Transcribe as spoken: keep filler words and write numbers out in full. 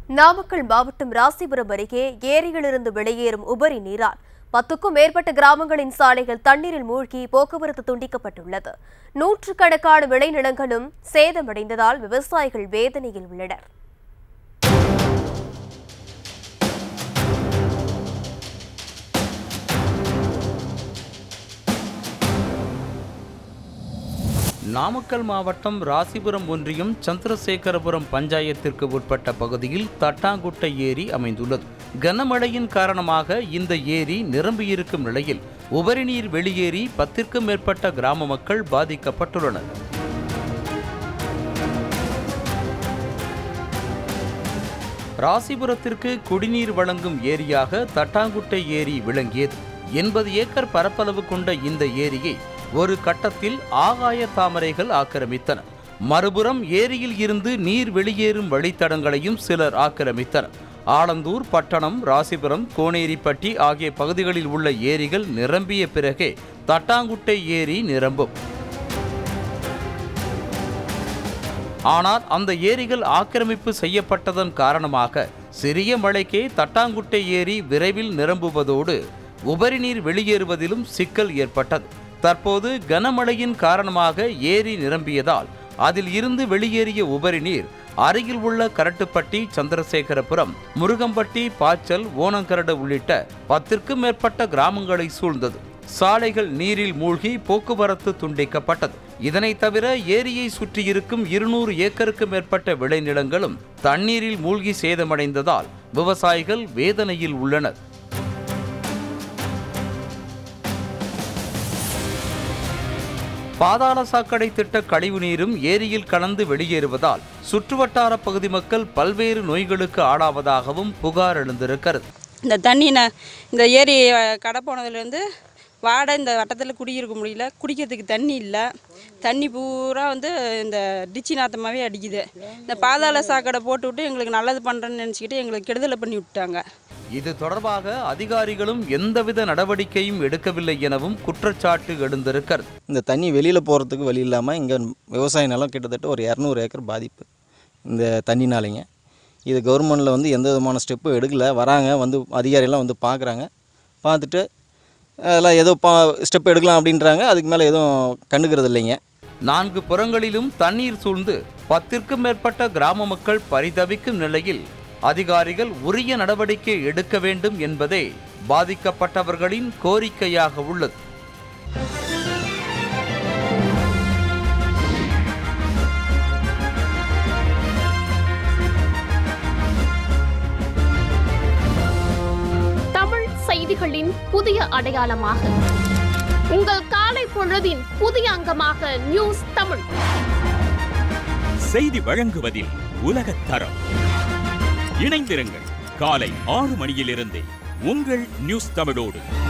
நாமக்கல் மாவட்டம் ராசிபுரம் அருகே ஏரியிலிருந்து வெளியேறும் உபரி நீரால் பத்துக்கும் மேற்பட்ட கிராமங்களின் சாலைகள் தண்ணீரில் மூழ்கி போக்குவரத்து துண்டிக்கப்பட்டுள்ளது. நூற்றுக்கணக்கான விளைநிலங்களும் சேதமடைந்ததால் விவசாயிகள் வேதனையில் உள்ளனர். நாமக்கல் மாவட்டம் ராசிபுரம் ஒன்றியம் சந்திரசேகரபுரம் பஞ்சாயத்திற்கு உட்பட்ட பகுதியில் தட்டாங்குட்டை ஏரி அமைந்துள்ளது. கனமழையின் காரணமாக இந்த ஏரி நிரம்பியிருக்கும் நிலையில் உபரிநீர் வெளியேறி பத்திற்கும் மேற்பட்ட கிராம மக்கள் பாதிக்கப்பட்டுள்ளனர். ராசிபுரத்திற்கு குடிநீர் வழங்கும் ஏரியாக தட்டாங்குட்டை ஏரி விளங்கியது. எண்பது ஏக்கர் பரப்பளவு கொண்ட இந்த ஏரியை ஒரு கட்டத்தில் ஆகாய தாமரைகள் ஆக்கிரமித்தன. மறுபுறம் ஏரியில் இருந்து நீர் வெளியேறும் வழித்தடங்களையும் சிலர் ஆக்கிரமித்தனர். ஆலந்தூர், பட்டணம், ராசிபுரம், கோனேரிப்பட்டி ஆகிய பகுதிகளில் உள்ள ஏரிகள் நிரம்பிய பிறகே தட்டாங்குட்டை ஏரி நிரம்பும். ஆனால் அந்த ஏரிகள் ஆக்கிரமிப்பு செய்யப்பட்டதன் காரணமாக சிறிய மழைக்கே தட்டாங்குட்டை ஏரி விரைவில் நிரம்புவதோடு உபரிநீர் வெளியேறுவதிலும் சிக்கல் ஏற்பட்டது. தற்போது கனமழையின் காரணமாக ஏரி நிரம்பியதால் அதில் இருந்து வெளியேறிய உபரி நீர் அருகில் உள்ள கரட்டுப்பட்டி, சந்திரசேகரபுரம், முருகம்பட்டி, பாச்சல், ஓனங்கரடு உள்ளிட்ட பத்திற்கும் மேற்பட்ட கிராமங்களை சூழ்ந்தது. சாலைகள் நீரில் மூழ்கி போக்குவரத்து துண்டிக்கப்பட்டது. இதனை தவிர ஏரியை சுற்றியிருக்கும் இருநூறு ஏக்கருக்கு மேற்பட்ட விளைநிலங்களும் தண்ணீரில் மூழ்கி சேதமடைந்ததால் விவசாயிகள் வேதனையில் உள்ளனர். பாதாள சாக்கடை திட்ட கழிவு நீரும் ஏரியில் கலந்து வெளியேறுவதால் சுற்றுவட்டார பகுதி மக்கள் பல்வேறு நோய்களுக்கு ஆளாவதாகவும் புகார் எழுந்திருக்கிறது. இந்த தண்ணி இந்த ஏரி கடை போனதுலேருந்து வாடை இந்த வட்டத்தில் குடியிருக்க முடியல. குடிக்கிறதுக்கு தண்ணி இல்லை. தண்ணி பூரா வந்து இந்த டிச்சி நாத்தமாகவே அடிக்குது. இந்த பாதாள சாக்கடை போட்டு விட்டு எங்களுக்கு நல்லது பண்ணுறேன்னு நினச்சிக்கிட்டு எங்களுக்கு கெடுதலை பண்ணி விட்டாங்க. இது தொடர்பாக அதிகாரிகளும் எந்தவித நடவடிக்கையும் எடுக்கவில்லை எனவும் குற்றச்சாட்டு எழுந்திருக்கிறது. இந்த தண்ணி வெளியில் போகிறதுக்கு வழி இல்லாமல் இங்கே விவசாய நிலம் கிட்டத்தட்ட ஒரு இரநூறு ஏக்கர் பாதிப்பு இந்த தண்ணினாலேங்க. இது கவர்மெண்ட்டில் வந்து எந்த விதமான ஸ்டெப்பும் எடுக்கலை. வராங்க, வந்து அதிகாரிகள்லாம் வந்து பார்க்குறாங்க. பார்த்துட்டு அதெல்லாம் ஏதோ பா ஸ்டெப் எடுக்கலாம் அப்படின்றாங்க. அதுக்கு மேலே எதுவும் கண்டுக்கிறது இல்லைங்க. நான்கு புறங்களிலும் தண்ணீர் சூழ்ந்து பத்திற்கும் மேற்பட்ட கிராம மக்கள் பரிதவிக்கும் நிலையில் அதிகாரிகள் உரிய நடவடிக்கை எடுக்க வேண்டும் என்பதே பாதிக்கப்பட்டவர்களின் கோரிக்கையாக உள்ளது. தமிழ் செய்திகளின் புதிய அடையாளமாக உங்கள் காலை பொழுதின் புதிய அங்கமாக நியூஸ் தமிழ் செய்தி வழங்குவதில் உலகத் தரம். இணைந்திருங்கள். காலை ஆறு மணியிலிருந்து உங்கள் நியூஸ் தமிழோடு.